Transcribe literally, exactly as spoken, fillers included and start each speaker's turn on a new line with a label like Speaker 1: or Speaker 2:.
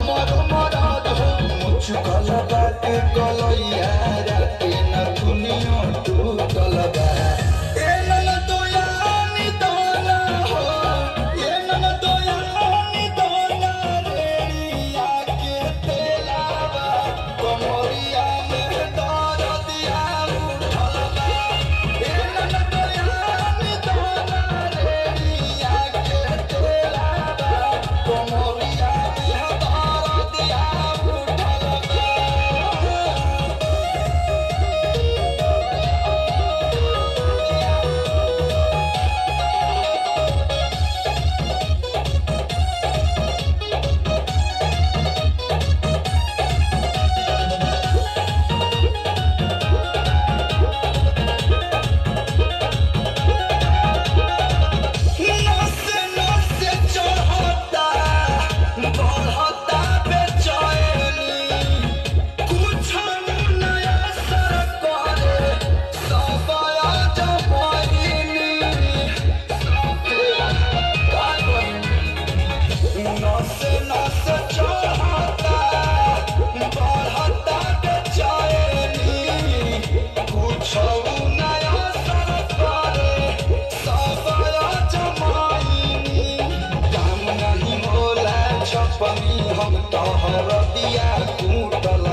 Speaker 1: मर मरद हो मुझकल बाटे कलैया राते न दुनिया टूटल बा ए नन दोयानी दोना हो ए नन दोयानी दोना रेड़िया के तेलावा कमरिया में दर्दिया उठल बा ए नन दोयानी दोना रेड़िया के तेलावा कमरिया में दर्दिया उठल बा। नसे नसे चढ़ता बढ़ता बेचैनी कुछ नया सर करे सबया जमैनी का करी नसे नसे चढ़ता बढ़ता बेचैनी कुछ नया सर करे सबया जमैनी काम नहीं होला छपनी हम तोहर दिया कूटल